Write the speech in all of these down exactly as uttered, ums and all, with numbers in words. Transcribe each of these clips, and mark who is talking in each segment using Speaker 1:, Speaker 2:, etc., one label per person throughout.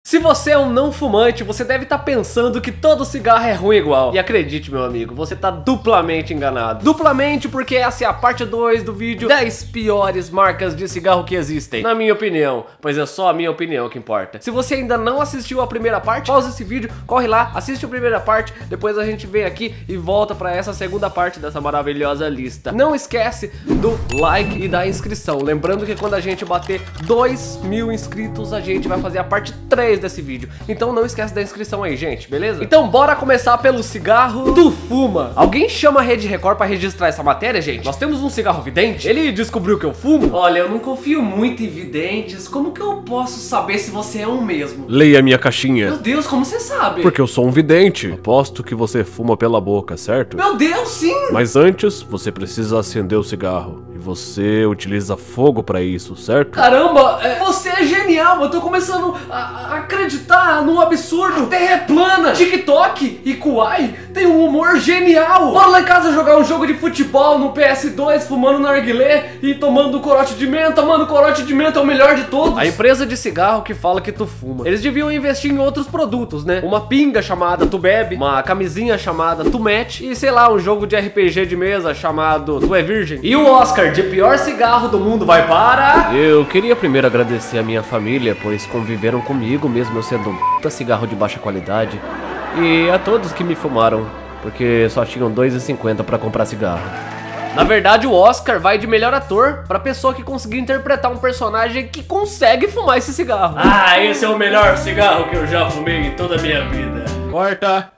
Speaker 1: Se você é um não fumante, você deve estar pensando que todo cigarro é ruim igual. E acredite, meu amigo, você tá duplamente enganado. Duplamente porque essa é a parte dois do vídeo dez piores marcas de cigarro que existem, na minha opinião, pois é só a minha opinião que importa. Se você ainda não assistiu a primeira parte, pausa esse vídeo, corre lá, assiste a primeira parte, depois a gente vem aqui e volta pra essa segunda parte dessa maravilhosa lista. Não esquece do like e da inscrição. Lembrando que quando a gente bater dois mil inscritos, a gente vai fazer a parte três desse vídeo. Então não esquece da inscrição aí, gente, beleza? Então bora começar pelo cigarro do Fuma. Alguém chama a Rede Record pra registrar essa matéria, gente? Nós temos um cigarro vidente? Ele descobriu que eu fumo? Olha, eu não confio muito em videntes. Como que eu posso saber se você é um mesmo?
Speaker 2: Leia minha caixinha.
Speaker 1: Meu Deus, como você sabe?
Speaker 2: Porque eu sou um vidente. Aposto que você fuma pela boca, certo?
Speaker 1: Meu Deus, sim!
Speaker 2: Mas antes, você precisa acender o cigarro. E você utiliza fogo pra isso, certo?
Speaker 1: Caramba, é, você é genial. Eu tô começando a, a acreditar num absurdo. A Terra é plana. TikTok e Kuai tem um humor genial. Bora lá em casa jogar um jogo de futebol no P S dois, fumando narguilé e tomando corote de menta. Mano, corote de menta é o melhor de todos. A empresa de cigarro que fala que tu fuma. Eles deviam investir em outros produtos, né? Uma pinga chamada Tu Bebe, uma camisinha chamada Tu Mete e, sei lá, um jogo de R P G de mesa chamado Tu É Virgem. E o Oscar de pior cigarro do mundo vai para...
Speaker 2: Eu queria primeiro agradecer a minha família, pois conviveram comigo mesmo eu sendo um puta cigarro de baixa qualidade. E a todos que me fumaram, porque só tinham dois e cinquenta pra comprar cigarro.
Speaker 1: Na verdade, o Oscar vai de melhor ator pra pessoa que conseguiu interpretar um personagem que consegue fumar esse cigarro. Ah, esse é o melhor cigarro que eu já fumei em toda a minha vida.
Speaker 2: Corta!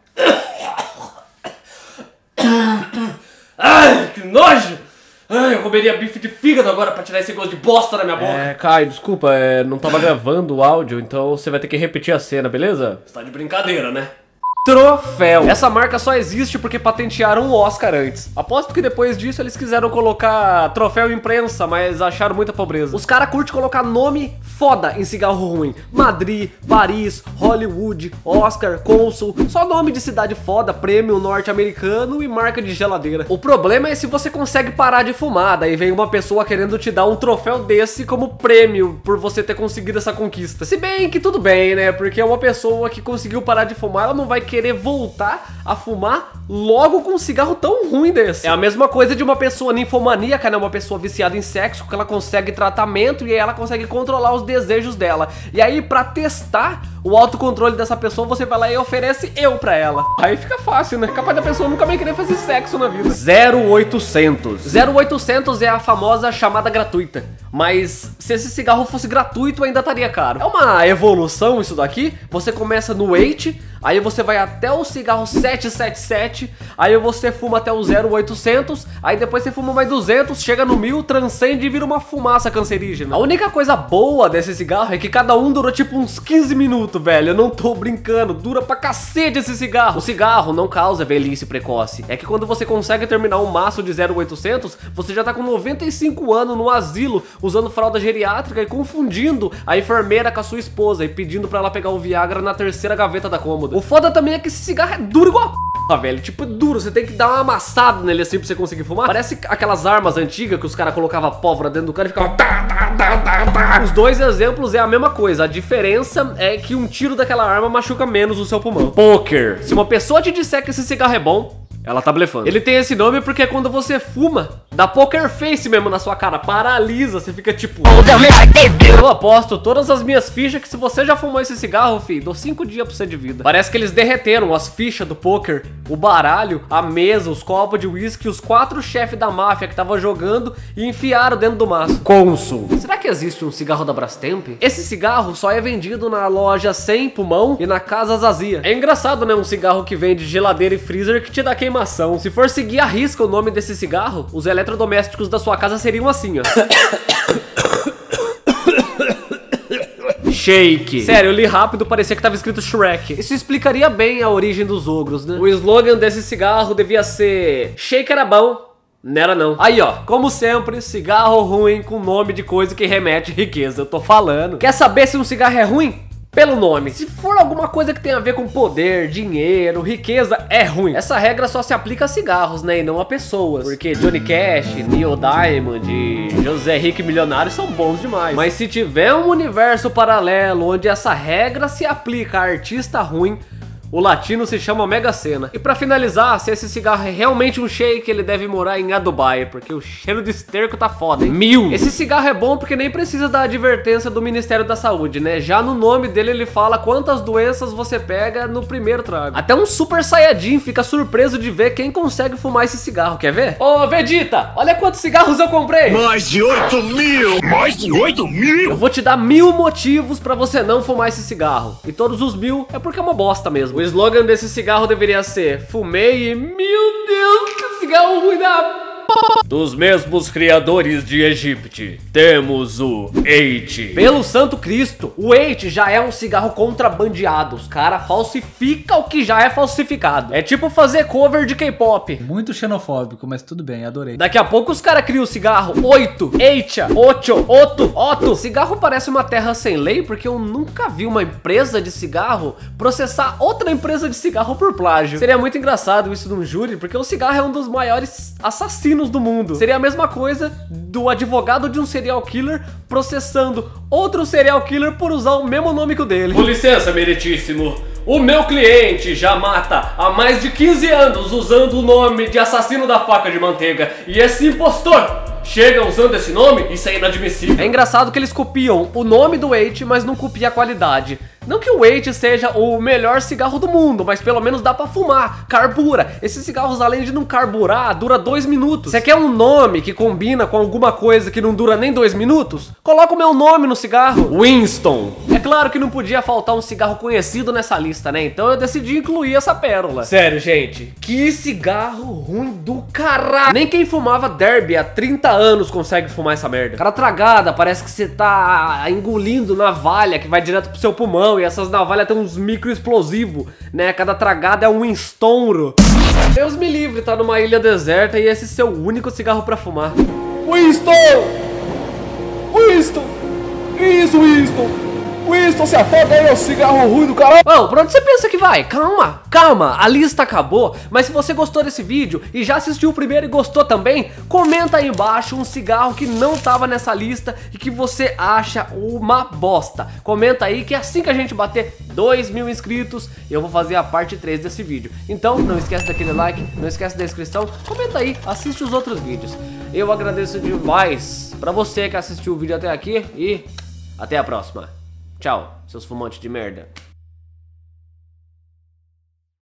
Speaker 1: Ai, que nojo! Ai, eu comeria bife de fígado agora pra tirar esse gosto de bosta da minha boca.
Speaker 2: É, Caio, desculpa, é, não tava gravando o áudio, então você vai ter que repetir a cena, beleza?
Speaker 1: Você tá de brincadeira, né? Troféu. Essa marca só existe porque patentearam o Oscar antes. Aposto que depois disso eles quiseram colocar troféu imprensa, mas acharam muita pobreza. Os caras curtem colocar nome foda em cigarro ruim. Madrid, Paris, Hollywood, Oscar, Consul. Só nome de cidade foda, prêmio norte-americano e marca de geladeira. O problema é se você consegue parar de fumar. Daí vem uma pessoa querendo te dar um troféu desse como prêmio por você ter conseguido essa conquista. Se bem que tudo bem, né? Porque uma pessoa que conseguiu parar de fumar, ela não vai querer voltar a fumar logo com um cigarro tão ruim desse. É a mesma coisa de uma pessoa ninfomaníaca, né? Uma pessoa viciada em sexo, que ela consegue tratamento e aí ela consegue controlar os desejos dela. E aí, pra testar o autocontrole dessa pessoa, você vai lá e oferece eu pra ela. Aí fica fácil, né? Capaz da pessoa nunca mais querer fazer sexo na vida. zero oitocentos. zero oitocentos é a famosa chamada gratuita. Mas se esse cigarro fosse gratuito, ainda estaria caro. É uma evolução isso daqui. Você começa no eight, aí você vai até o cigarro setecentos e setenta e sete, aí você fuma até o zero oitocentos, aí depois você fuma mais duzentos, chega no mil, transcende e vira uma fumaça cancerígena. A única coisa boa desse cigarro é que cada um durou tipo uns quinze minutos, velho. Eu não tô brincando, dura pra cacete esse cigarro. O cigarro não causa velhice precoce. É que quando você consegue terminar um maço de zero oitocentos, você já tá com noventa e cinco anos no asilo, usando fralda geriátrica e confundindo a enfermeira com a sua esposa e pedindo pra ela pegar o Viagra na terceira gaveta da cômoda. O foda também é que esse cigarro é duro igual a p, velho. Tipo, é duro. Você tem que dar uma amassada nele assim pra você conseguir fumar. Parece aquelas armas antigas que os caras colocavam pólvora dentro do cara e ficavam... Os dois exemplos é a mesma coisa. A diferença é que um tiro daquela arma machuca menos o seu pulmão. Poker. Se uma pessoa te disser que esse cigarro é bom, ela tá blefando. Ele tem esse nome porque quando você fuma, dá poker face mesmo na sua cara. Paralisa, você fica tipo... Eu aposto todas as minhas fichas que se você já fumou esse cigarro, filho, dou cinco dias pra você de vida. Parece que eles derreteram as fichas do poker, o baralho, a mesa, os copos de uísque, os quatro chefes da máfia que tava jogando e enfiaram dentro do maço. Consul. Será que existe um cigarro da Brastemp? Esse cigarro só é vendido na loja Sem Pulmão e na Casa Zazia. É engraçado, né? Um cigarro que vende geladeira e freezer que te dá queimação. Se for seguir a risca o nome desse cigarro, os eletrodomésticos da sua casa seriam assim, ó. Shake. Sério, eu li rápido, parecia que tava escrito Shrek. Isso explicaria bem a origem dos ogros, né? O slogan desse cigarro devia ser: Shake era bom, não era não. Aí ó, como sempre, cigarro ruim com nome de coisa que remete riqueza. Eu tô falando. Quer saber se um cigarro é ruim? pelo nome. Se for alguma coisa que tem a ver com poder, dinheiro, riqueza, é ruim. Essa regra só se aplica a cigarros, né, e não a pessoas. Porque Johnny Cash, Neil Diamond e José Henrique Milionário são bons demais. Mas se tiver um universo paralelo onde essa regra se aplica a artista ruim, o latino se chama Mega Sena. E pra finalizar, se esse cigarro é realmente um shake, ele deve morar em Dubai, porque o cheiro de esterco tá foda, hein? Mil! Esse cigarro é bom porque nem precisa da advertência do Ministério da Saúde, né? Já no nome dele ele fala quantas doenças você pega no primeiro trago. Até um Super Saiyajin fica surpreso de ver quem consegue fumar esse cigarro, quer ver? Ô, Vegeta, olha quantos cigarros eu comprei!
Speaker 3: Mais de oito mil! Mais de oito mil!
Speaker 1: Eu vou te dar mil motivos pra você não fumar esse cigarro. E todos os mil é porque é uma bosta mesmo. O slogan desse cigarro deveria ser: fumei e... Meu Deus, que cigarro ruim da p... Dos mesmos criadores de Egipte, temos o Eight. Pelo Santo Cristo, o Eight já é um cigarro contrabandeado. Os caras falsificam o que já é falsificado. É tipo fazer cover de K-pop.
Speaker 4: Muito xenofóbico, mas tudo bem, adorei.
Speaker 1: Daqui a pouco os caras criam o cigarro Oito, Eicha, Ocho, Oto, Otto. Cigarro parece uma terra sem lei, porque eu nunca vi uma empresa de cigarro processar outra empresa de cigarro por plágio. Seria muito engraçado isso num júri, porque o cigarro é um dos maiores assassinos do mundo. Seria a mesma coisa do advogado de um serial killer processando outro serial killer por usar o mesmo nome que o dele. Com licença, meritíssimo. O meu cliente já mata há mais de quinze anos usando o nome de assassino da faca de manteiga. E esse impostor chega usando esse nome? Isso é inadmissível. É engraçado que eles copiam o nome do Eight, mas não copiam a qualidade. Não que o Eight seja o melhor cigarro do mundo, mas pelo menos dá pra fumar, carbura. Esses cigarros, além de não carburar, dura dois minutos. Você quer um nome que combina com alguma coisa que não dura nem dois minutos? Coloca o meu nome no cigarro: Winston. É claro que não podia faltar um cigarro conhecido nessa lista, né? Então eu decidi incluir essa pérola. Sério, gente, que cigarro ruim do caralho. Nem quem fumava Derby há trinta anos consegue fumar essa merda. Cara tragada, parece que você tá engolindo navalha que vai direto pro seu pulmão. E essas navalhas tem uns micro explosivos, né? Cada tragada é um estouro. Deus me livre, tá numa ilha deserta e esse é o único cigarro pra fumar. Winston! Winston! Isso, Winston! Winston, se afoga aí, ô cigarro ruim do caralho! Ô, pra onde você pensa que vai? Calma, calma, a lista acabou. Mas se você gostou desse vídeo e já assistiu o primeiro e gostou também, comenta aí embaixo um cigarro que não tava nessa lista e que você acha uma bosta. Comenta aí que assim que a gente bater dois mil inscritos, eu vou fazer a parte três desse vídeo. Então não esquece daquele like, não esquece da inscrição, comenta aí, assiste os outros vídeos. Eu agradeço demais pra você que assistiu o vídeo até aqui e até a próxima. Tchau, seus fumantes de merda.